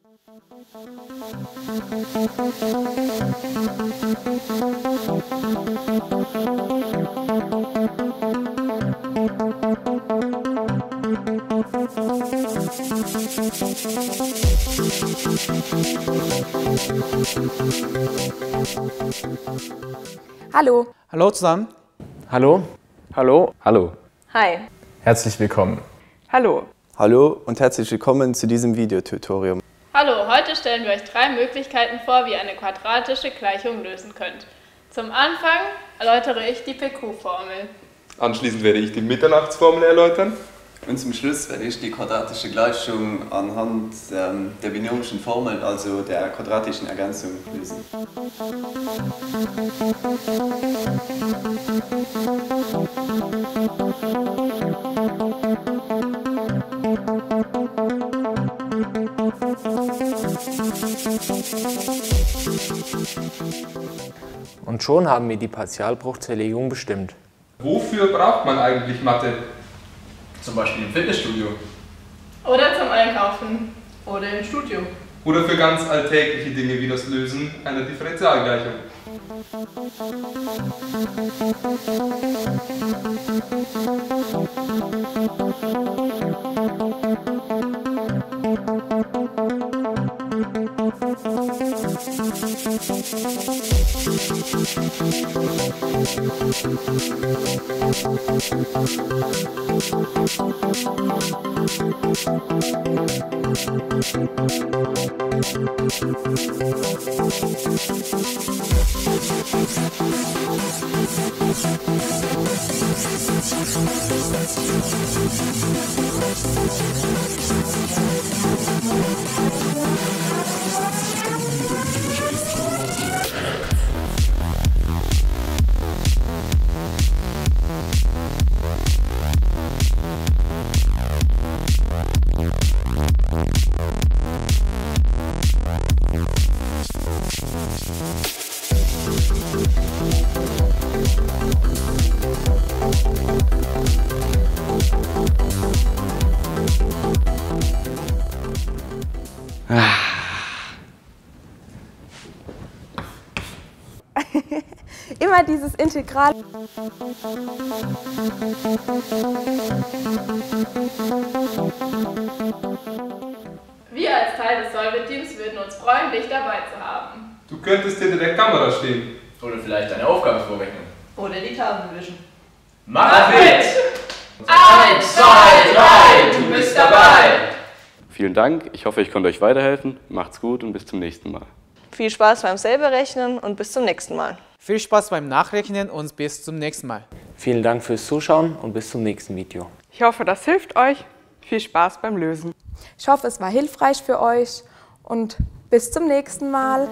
Hallo. Hallo zusammen. Hallo. Hallo. Hallo. Hi. Herzlich willkommen. Hallo. Hallo und herzlich willkommen zu diesem Videotutorial. Hallo, heute stellen wir euch 3 Möglichkeiten vor, wie ihr eine quadratische Gleichung lösen könnt. Zum Anfang erläutere ich die PQ-Formel. Anschließend werde ich die Mitternachtsformel erläutern. Und zum Schluss werde ich die quadratische Gleichung anhand der binomischen Formel, also der quadratischen Ergänzung, lösen. Und schon haben wir die Partialbruchzerlegung bestimmt. Wofür braucht man eigentlich Mathe? Zum Beispiel im Fitnessstudio. Oder zum Einkaufen. Oder im Studio. Oder für ganz alltägliche Dinge wie das Lösen einer Differentialgleichung. Immer dieses Integral. Wir als Teil des Solve-Teams würden uns freuen, dich dabei zu haben. Du könntest hinter der Kamera stehen. Oder vielleicht eine Aufgabe vorrechnen. Oder die Tafel wischen. Mach mit! 1, 2, 3, du bist dabei! Vielen Dank, ich hoffe, ich konnte euch weiterhelfen. Macht's gut und bis zum nächsten Mal. Viel Spaß beim Selberrechnen und bis zum nächsten Mal. Viel Spaß beim Nachrechnen und bis zum nächsten Mal. Vielen Dank fürs Zuschauen und bis zum nächsten Video. Ich hoffe, das hilft euch. Viel Spaß beim Lösen. Ich hoffe, es war hilfreich für euch und bis zum nächsten Mal.